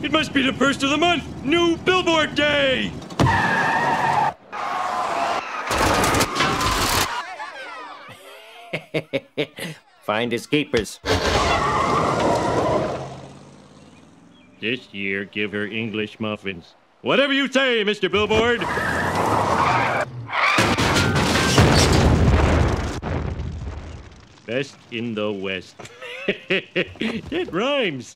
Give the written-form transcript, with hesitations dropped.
It must be the first of the month! New Billboard Day! Find escapers. This year, give her English muffins. Whatever you say, Mr. Billboard! Best in the West. That rhymes.